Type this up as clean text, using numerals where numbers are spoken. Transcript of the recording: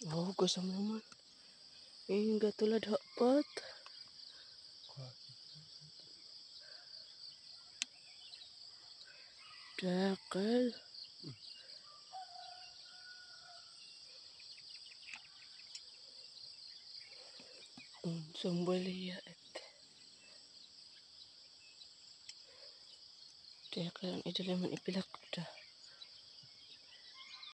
Oh, gusam naman. Hingga tulad hapat. Dakal. Sumbalia at dakal ang idalaman ipilak da.